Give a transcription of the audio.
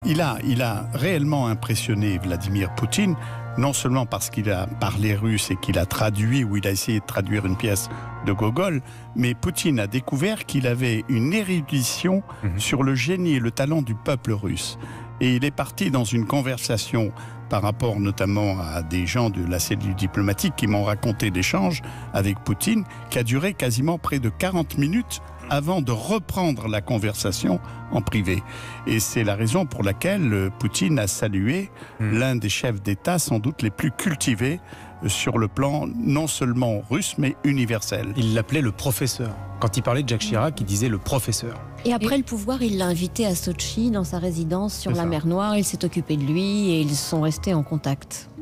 il a réellement impressionné Vladimir Poutine, non seulement parce qu'il a parlé russe et qu'il a traduit, ou il a essayé de traduire une pièce de Gogol, mais Poutine a découvert qu'il avait une érudition sur le génie et le talent du peuple russe. Et il est parti dans une conversation par rapport notamment à des gens de la cellule diplomatique qui m'ont raconté l'échange avec Poutine, qui a duré quasiment près de 40 minutes avant de reprendre la conversation en privé. Et c'est la raison pour laquelle Poutine a salué l'un des chefs d'État sans doute les plus cultivés sur le plan non seulement russe mais universel. Il l'appelait le professeur. Quand il parlait de Jacques Chirac, il disait le professeur. Et après le pouvoir, il l'a invité à Sotchi, dans sa résidence sur la mer Noire. Il s'est occupé de lui et ils sont restés en contact.